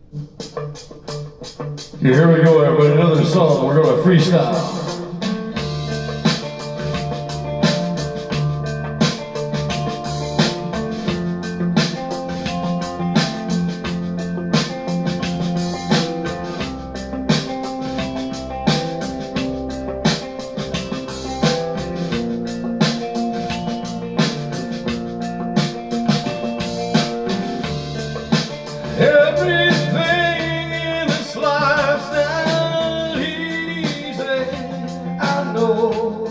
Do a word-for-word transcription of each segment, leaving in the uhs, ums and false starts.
Okay, here we go, everybody. Another song. We're going to freestyle. Everything in this life's not easy, I know.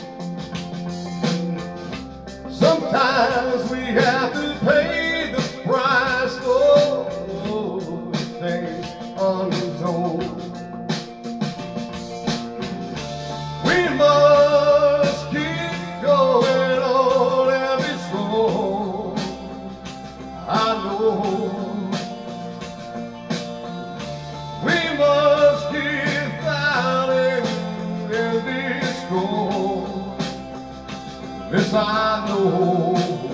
Sometimes we have to pay the price for things untold. We must keep going on and be strong, I know. We must keep fighting and be strong. This I know.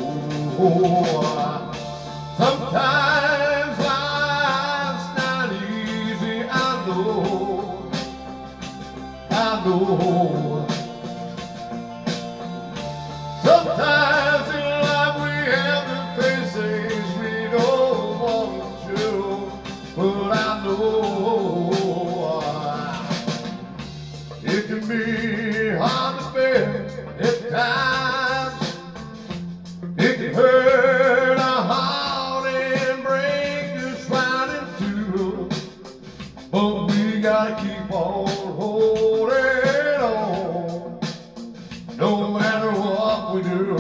Sometimes life's not easy, I know. I know. Sometimes in life we have to face things we don't want to, but I know it can be hard to bear at times. It can hurt our heart and break us right in two, but we gotta keep on holding on, no matter what we do.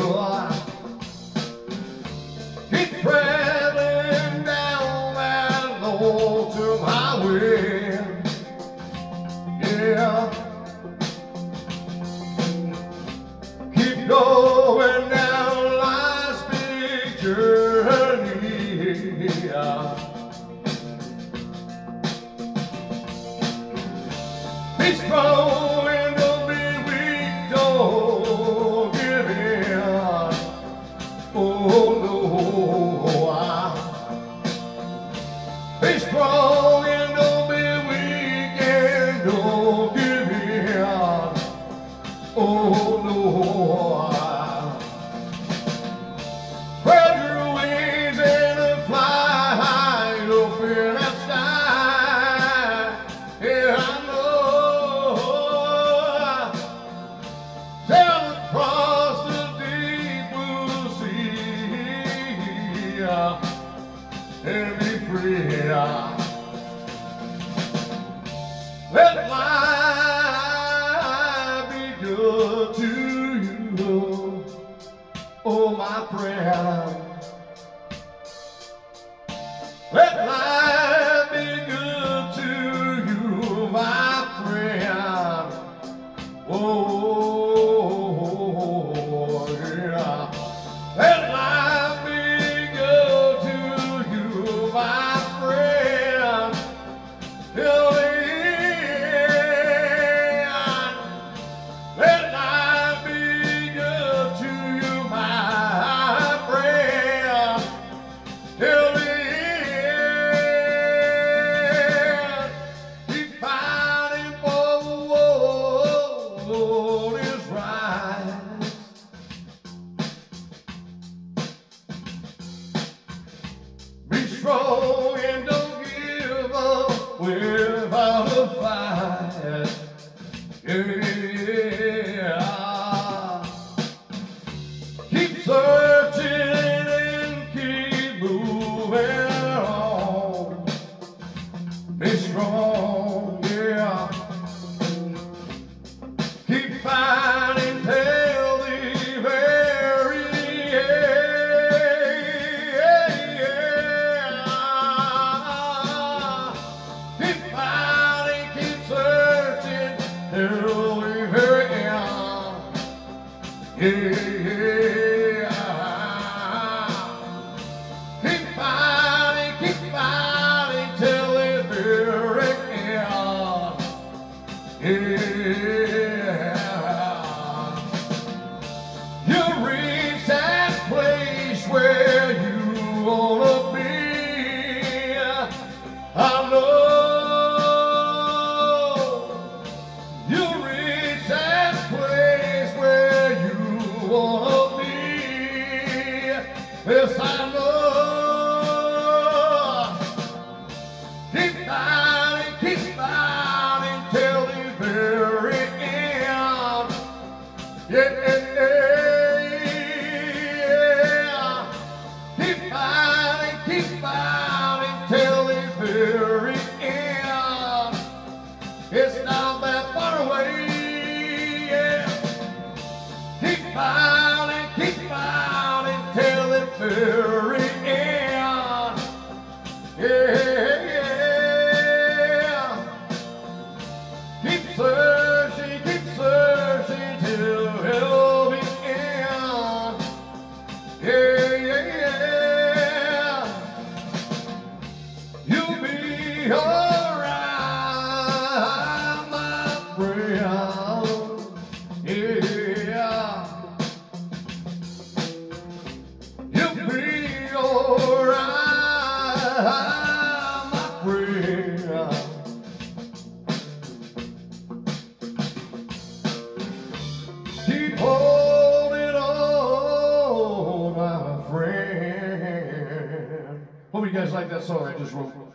Keep traveling down that lonesome highway, yeah. Keep going down life's big journey, yeah. Be strong and don't be weak, don't give in. Oh no, I be strong and don't be weak and don't give in. Oh no, I spread your wings and fly high open that sky. Yeah, I know. Sail across the deep blue sea and be free. Let life be good to you, oh my friend. Let life be good to you, my friend. Oh, yeah. Let life be good to you, my friend. Till the end. Let life be good to you, my friend. Till the end. Keep fighting for what is right. Be strong and don't give up without a fight. Yeah. Keep searching and keep moving on. Be strong, yeah. Keep fighting till the very end. Keep alright, my friend. Yeah. You'll be alright, my friend. Keep holding on, my friend. Hope you guys like that song I just wrote.